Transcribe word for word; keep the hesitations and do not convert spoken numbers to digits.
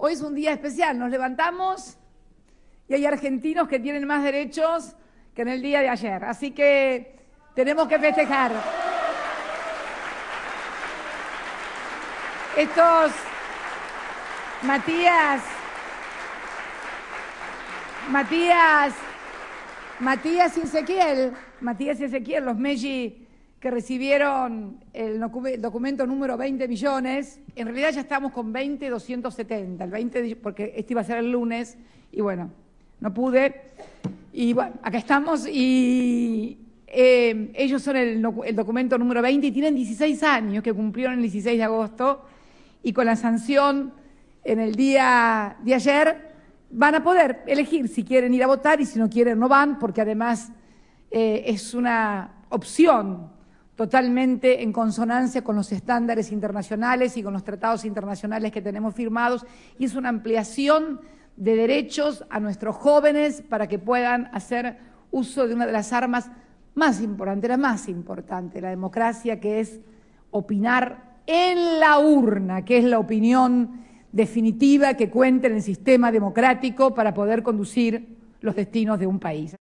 hoy es un día especial, nos levantamos y hay argentinos que tienen más derechos que en el día de ayer, así que tenemos que festejar. Estos, Matías, Matías, Matías y Ezequiel, Matías y Ezequiel, los Meggi que recibieron el documento número veinte millones, en realidad ya estamos con veinte doscientos setenta, el veinte porque este iba a ser el lunes y bueno, no pude. Y bueno, acá estamos y eh, ellos son el, el documento número veinte y tienen dieciséis años que cumplieron el dieciséis de agosto y con la sanción en el día de ayer van a poder elegir si quieren ir a votar y si no quieren no van, porque además eh, es una opción totalmente en consonancia con los estándares internacionales y con los tratados internacionales que tenemos firmados, y es una ampliación de derechos a nuestros jóvenes para que puedan hacer uso de una de las armas más importantes, la más importante, la democracia, que es opinar en la urna, que es la opinión definitiva que cuenta en el sistema democrático para poder conducir los destinos de un país.